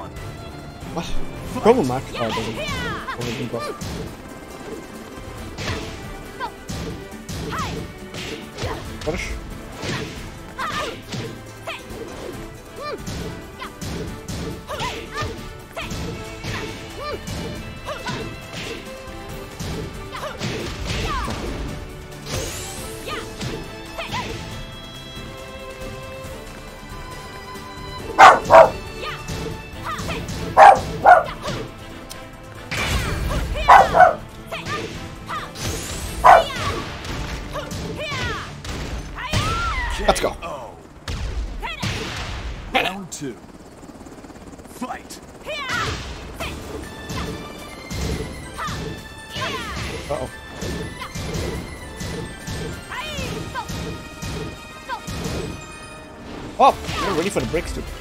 What? Promo match? Oh, it doesn't. Finish. Let's go. Round 2. Fight. Uh-oh. Oh, you're ready for the bricks too.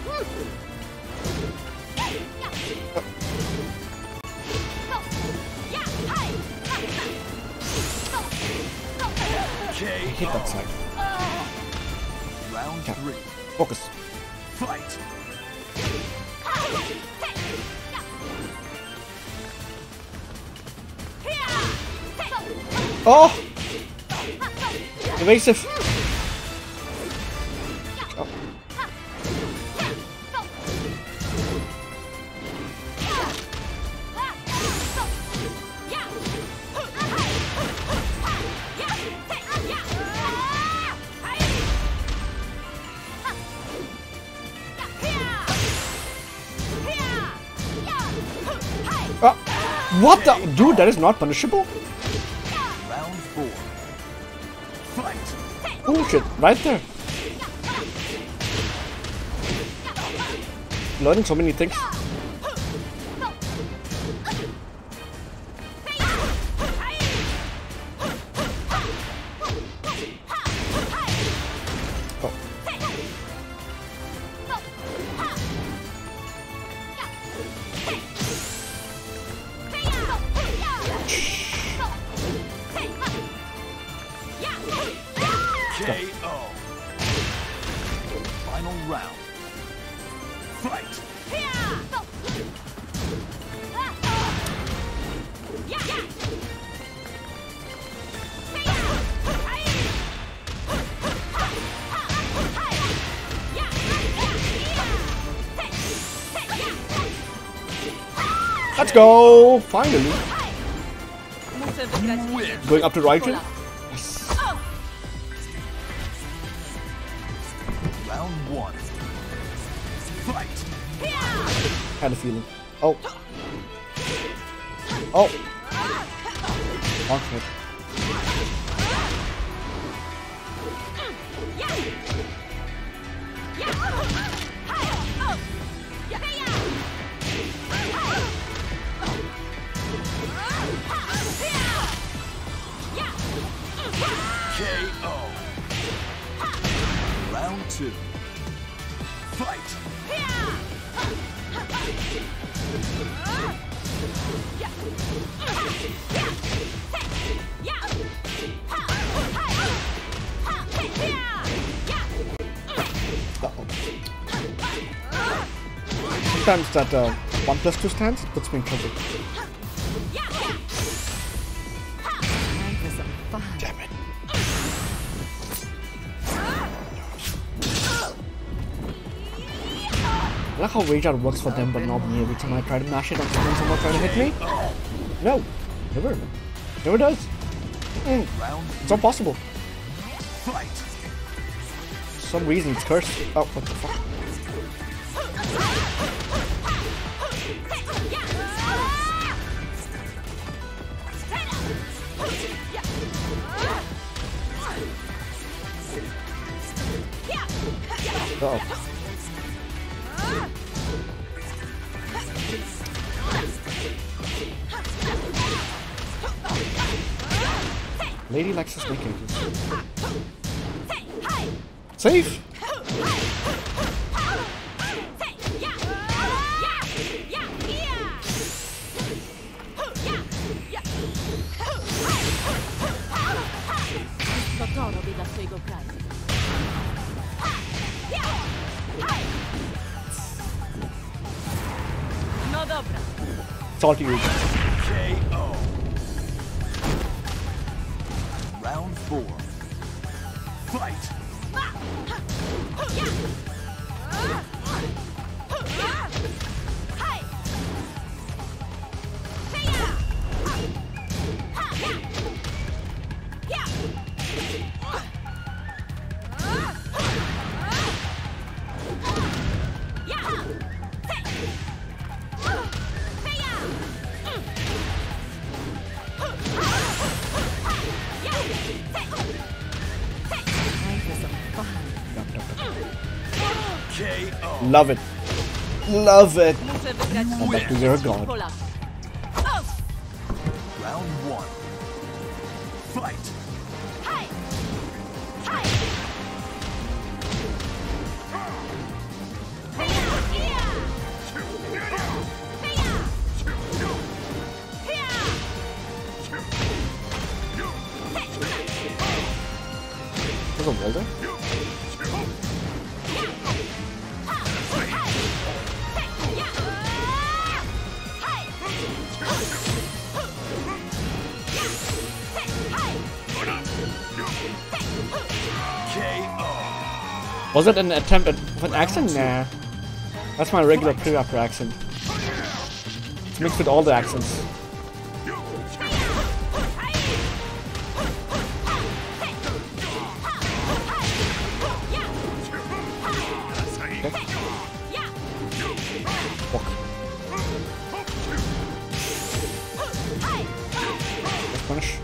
Hit that side. Round 3. Focus. Fight. Oh! Evasive. Oh. What the? Dude, that is not punishable? Round 4. Fight. Oh shit, right there. Learning so many things. Oh. KO. Final round. Fight. Let's go! Finally! Win. Going up to right here? Round 1. Fight. Had a feeling. Oh. Oh. Okay. KO. Round 2. Fight. Sometimes that 1+2 stance puts me in trouble. Damn it. I like how Rage Out works for them, but not me. Every time I try to mash it on someone trying to hit me. No, never. Never does. It's not possible. Fight. For some reason it's cursed. Oh, what the fuck? Uh-oh. Lady likes to snake edges. Safe! It's all to you. KO. Round 4. Fight. KO. Love it. Love it. I'm back to your god. Round 1. Fight. There's a wall there? Was it an attempt at an accent? Nah. That's my regular pre-rapper accent. It's mixed with all the accents. Okay. Walk. Let's punish.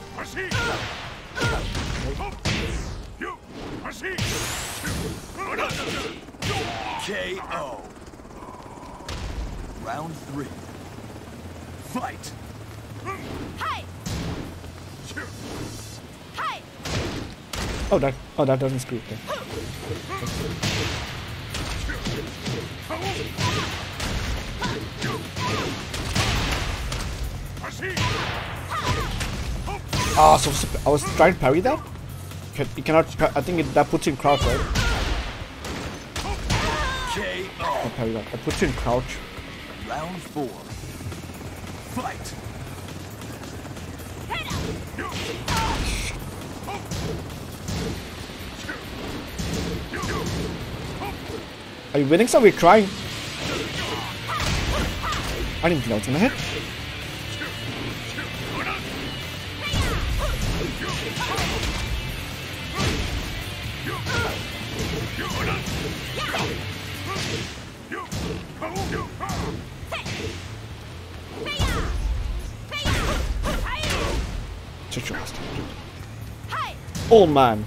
KO. Round 3. Fight. Oh that doesn't screw. Okay. Ah, so I was trying to parry that. You cannot. I think that puts you in crouch, right? KO. Parry that. That puts you in crouch. Round 4. Fight. Are you winning? So we're trying. I didn't think I was gonna hit. Such a bastard. Oh man.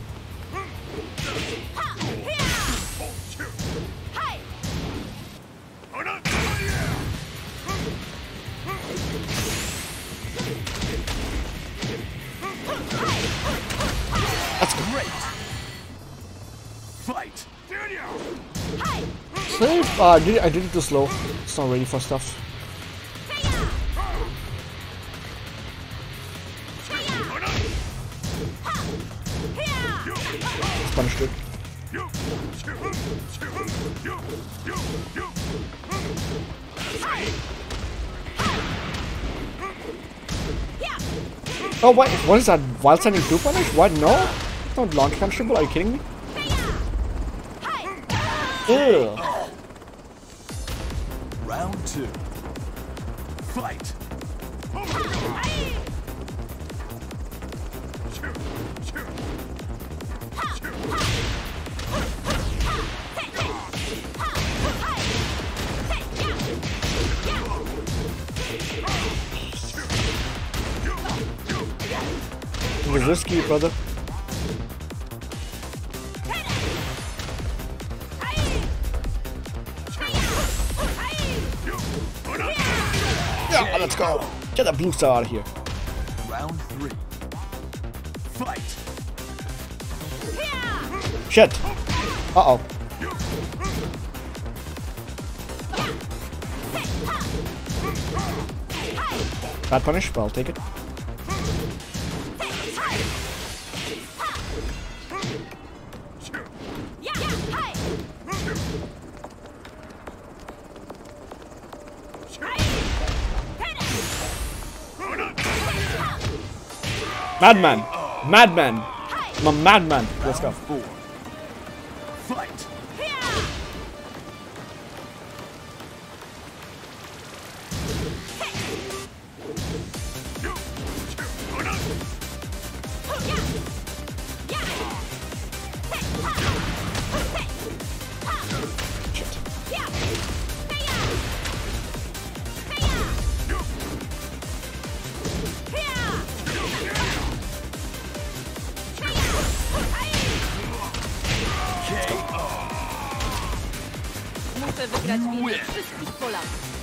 That's great. Fight. Save. I did it too slow. It's not ready for stuff. Let's punish it. Oh wait, what is that? While sending 2 punish? What? No? It's not launch punishable, are you kidding me? Ew. Round 2. Fight. It was risky, brother. Yeah, let's go. Get that blue star out of here. Round 3. Fight. Shit. Uh-oh. Bad punish, but I'll take it. Madman. Madman. I'm a madman. Let's go. 4. Fight. Muszę wygrać więcej wszystkich Polaków.